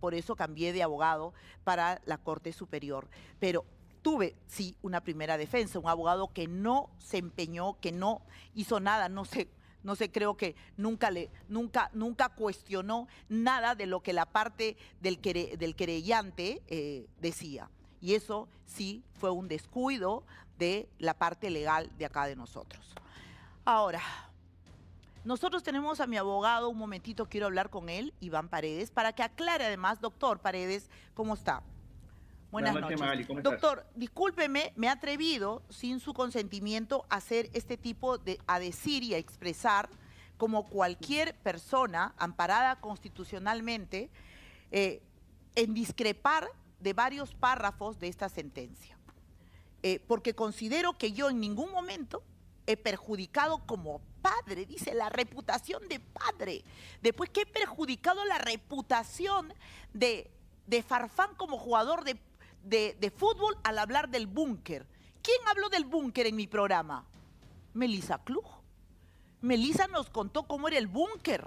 por eso cambié de abogado para la Corte Superior. Pero tuve, sí, una primera defensa, un abogado que no se empeñó, que no hizo nada, no sé, creo que nunca cuestionó nada de lo que la parte del querellante decía. Y eso sí fue un descuido de la parte legal de acá de nosotros. Ahora, nosotros tenemos a mi abogado, un momentito quiero hablar con él, Iván Paredes, para que aclare además, doctor Paredes, ¿cómo está? Buenas noches. Magali, ¿cómo estás? Doctor, discúlpeme, me he atrevido, sin su consentimiento, a hacer este tipo a decir y a expresar, como cualquier persona amparada constitucionalmente, en discrepar de varios párrafos de esta sentencia. Porque considero que yo en ningún momento he perjudicado como padre, dice, la reputación de padre. Después que he perjudicado la reputación de Farfán como jugador de fútbol al hablar del búnker. ¿Quién habló del búnker en mi programa? Melissa Klug. Melissa nos contó cómo era el búnker.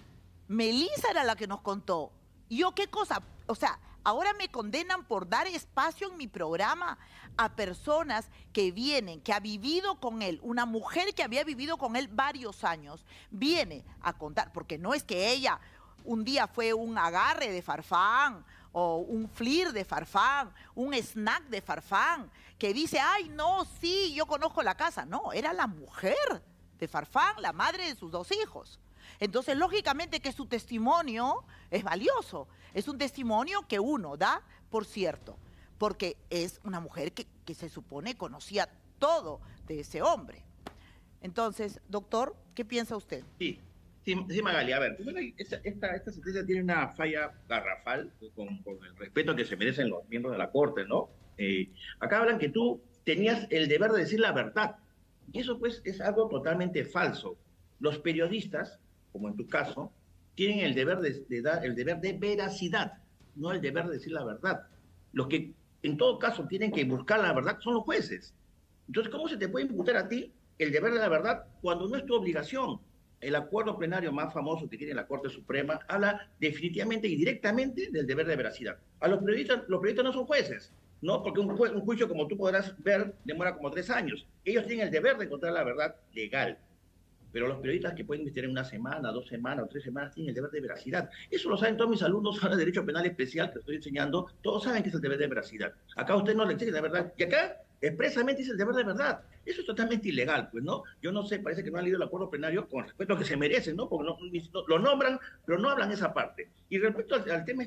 Melissa era la que nos contó. ¿Y yo qué cosa? O sea, ahora me condenan por dar espacio en mi programa a personas que vienen, que ha vivido con él, una mujer que había vivido con él varios años, viene a contar, porque no es que ella un día fue un agarre de Farfán, o un flir de Farfán, un snack de Farfán, que dice, ay, no, sí, yo conozco la casa. No, era la mujer de Farfán, la madre de sus 2 hijos. Entonces, lógicamente que su testimonio es valioso. Es un testimonio que uno da por cierto, porque es una mujer que se supone conocía todo de ese hombre. Entonces, doctor, ¿qué piensa usted? Sí, Magali, a ver, primero esta sentencia tiene una falla garrafal con el respeto que se merecen los miembros de la Corte, ¿no? Acá hablan que tú tenías el deber de decir la verdad, y eso pues es algo totalmente falso. Los periodistas, como en tu caso, tienen el deber el deber de veracidad, no el deber de decir la verdad. Los que en todo caso tienen que buscar la verdad son los jueces. Entonces, ¿cómo se te puede imputar a ti el deber de la verdad cuando no es tu obligación? El acuerdo plenario más famoso que tiene la Corte Suprema habla definitivamente y directamente del deber de veracidad. A los periodistas no son jueces, ¿no? Porque un juicio, como tú podrás ver, demora como 3 años. Ellos tienen el deber de encontrar la verdad legal. Pero los periodistas que pueden investigar en 1 semana, 2 semanas o 3 semanas tienen el deber de veracidad. Eso lo saben todos mis alumnos ahora de Derecho Penal Especial que estoy enseñando. Todos saben que es el deber de veracidad. Acá usted no le exige la verdad. Y acá expresamente es el deber de verdad. Eso es totalmente ilegal, pues, ¿no? Yo no sé, parece que no han leído el acuerdo plenario con respecto a que se merecen, ¿no? Porque lo nombran, pero no hablan esa parte. Y respecto al tema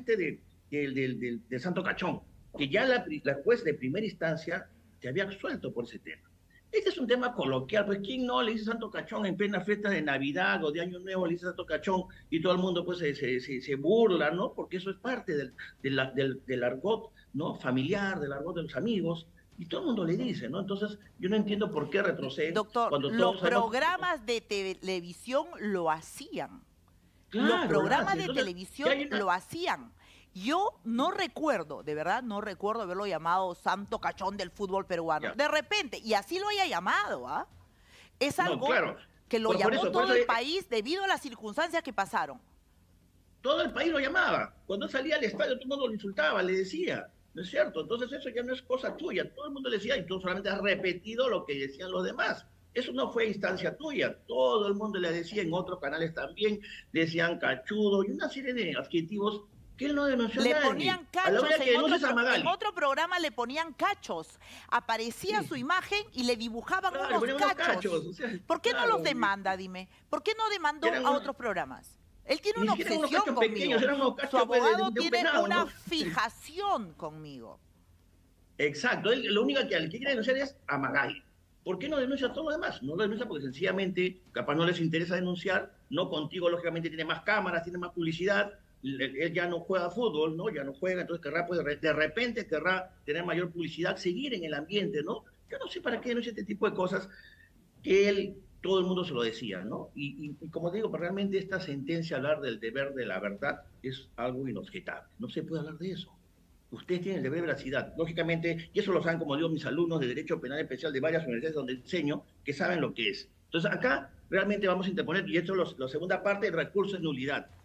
del Santo Cachón, que ya la juez de primera instancia te había absuelto por ese tema. Este es un tema coloquial, pues ¿quién no le dice Santo Cachón en plena fiesta de Navidad o de Año Nuevo, le dice Santo Cachón y todo el mundo pues se burla, ¿no? Porque eso es parte del argot, ¿no? Familiar, del argot de los amigos, y todo el mundo le dice, ¿no? Entonces yo no entiendo por qué retroceden. Doctor, cuando los programas de televisión lo hacían. Claro, Los programas de entonces, televisión lo hacían. Yo no recuerdo, de verdad, no recuerdo haberlo llamado Santo Cachón del fútbol peruano. Ya. De repente, y así lo haya llamado, ¿ah? Es algo claro. que lo llamó por todo eso, el país debido a las circunstancias que pasaron. Todo el país lo llamaba. Cuando salía al estadio, todo el mundo lo insultaba, le decía. ¿No es cierto? Entonces eso ya no es cosa tuya. Todo el mundo le decía, y tú solamente has repetido lo que decían los demás. Eso no fue instancia tuya. Todo el mundo le decía, en otros canales también, decían cachudo y una serie de adjetivos que él no denunció a nadie. Le ponían cachos, en otro programa le ponían cachos. Aparecía su imagen y le dibujaban unos cachos. O sea, ¿Por qué no los demanda, dime? ¿Por qué no demandó a otros programas? Él tiene una obsesión conmigo. Su abogado tiene una fijación conmigo. Exacto. Él, lo único que quiere denunciar es a Magali. ¿Por qué no denuncia a todo lo demás? No lo denuncia porque sencillamente capaz no les interesa denunciar. No contigo, lógicamente, tiene más cámaras, tiene más publicidad. Él ya no juega fútbol, ¿no? Ya no juega, entonces querrá, pues, de repente querrá tener mayor publicidad, seguir en el ambiente, ¿no? Yo no sé para qué denuncia este tipo de cosas que él, todo el mundo se lo decía, ¿no? Y como digo, pues realmente esta sentencia, hablar del deber de la verdad, es algo inobjetable. No se puede hablar de eso. Ustedes tienen el deber de veracidad, lógicamente, y eso lo saben, como digo, mis alumnos de Derecho Penal Especial de varias universidades donde enseño, que saben lo que es. Entonces acá realmente vamos a interponer, y esto es la segunda parte, el recurso es nulidad.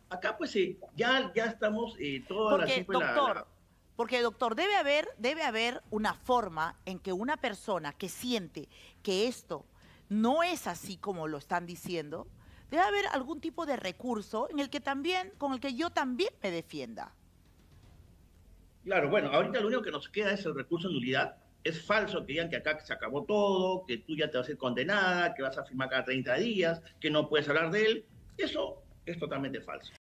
acá pues ya estamos todas las Porque, siempre doctor, porque, doctor, debe haber una forma en que una persona que siente que esto no es así como lo están diciendo, debe haber algún tipo de recurso en el que también, con el que yo también me defienda. Claro, bueno, ahorita lo único que nos queda es el recurso de nulidad. Es falso que digan que acá se acabó todo, que tú ya te vas a ser condenada, que vas a firmar cada 30 días, que no puedes hablar de él. Eso es totalmente falso.